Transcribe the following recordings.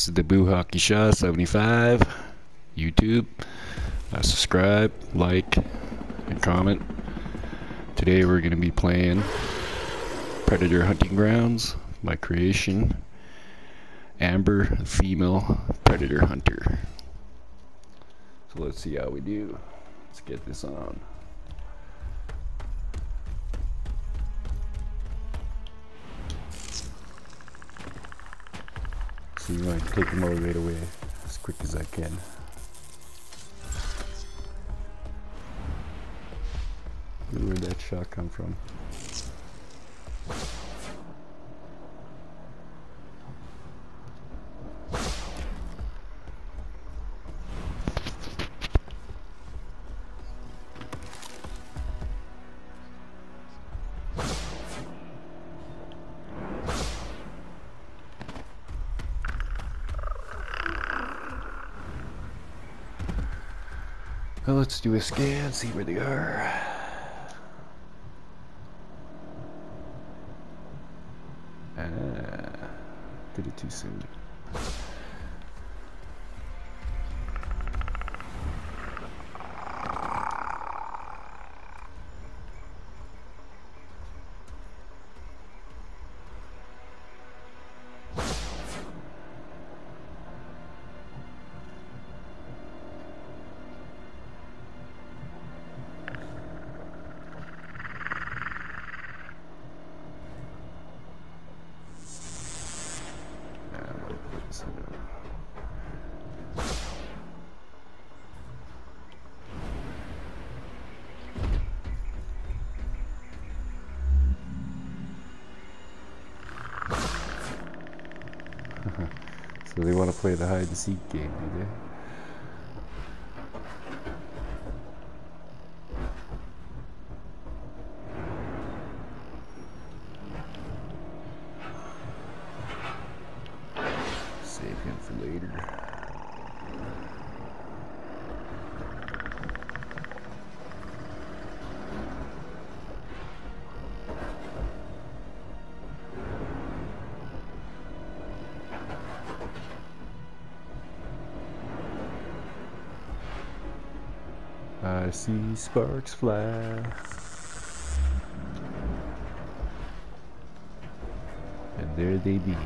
This is the Boo Hockey Shaw 75 YouTube. Subscribe, like, and comment. Today we're going to be playing Predator Hunting Grounds, my creation, Amber, female predator hunter. So let's see how we do. Let's get this on. So you want to take the motor away as quick as I can. Where'd that shot come from? Well, let's do a scan, see where they are. Did it too soon. So they want to play the hide and seek game, do they? Save him for later. I see sparks fly. And there they be.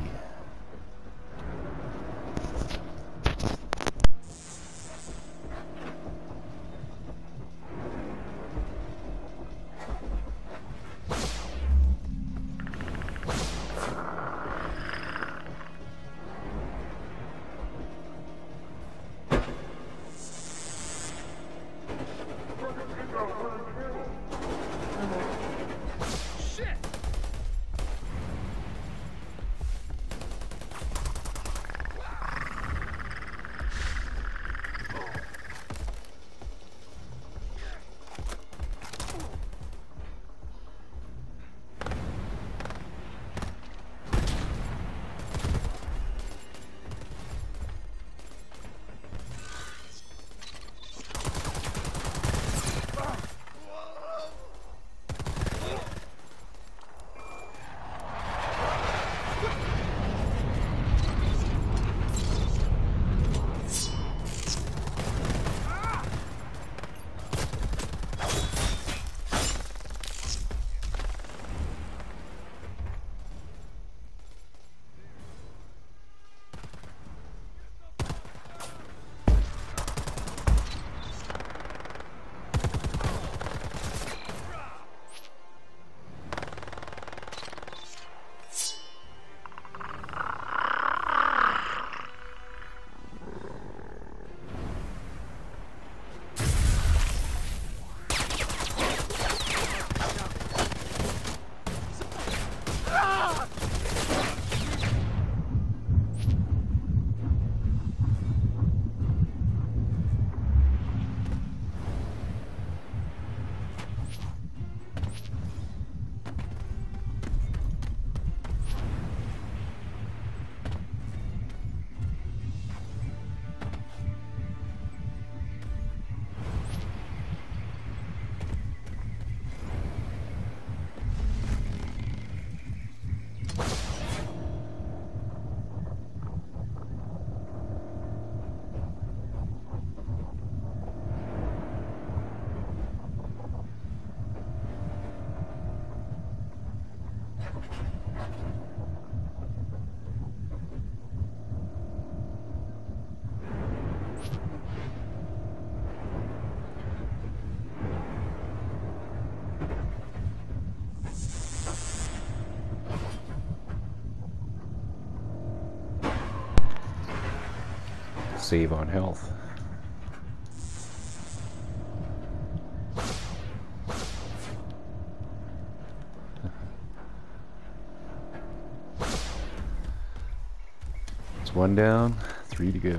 Save on health. It's 1 down, 3 to go.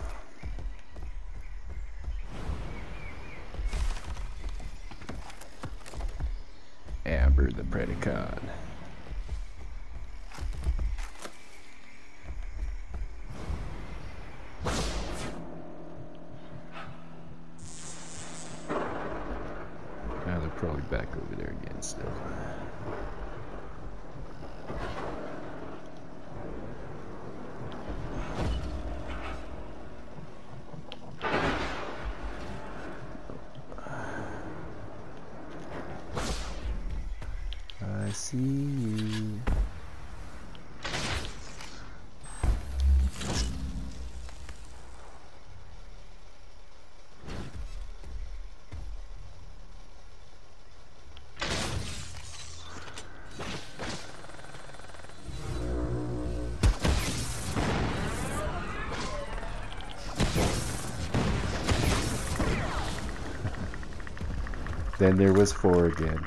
Amber the Predacon. Now they're probably back over there again still. I see you. Then there was 4 again.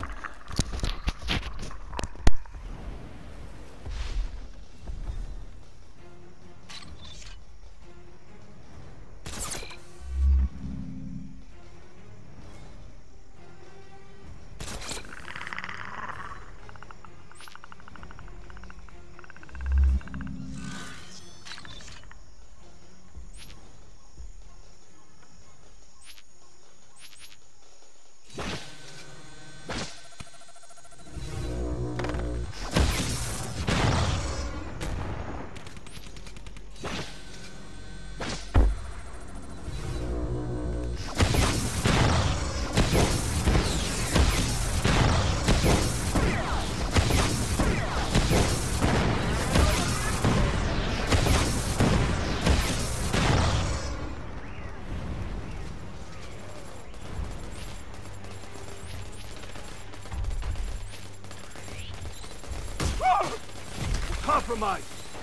Compromise!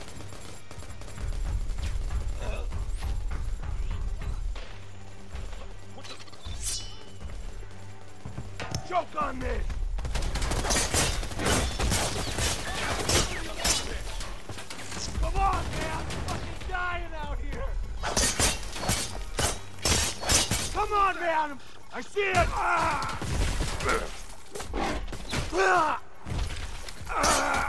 Choke on this! Come on, man! I'm fucking dying out here! Come on, man! I see it! Ah! Ah! Ah!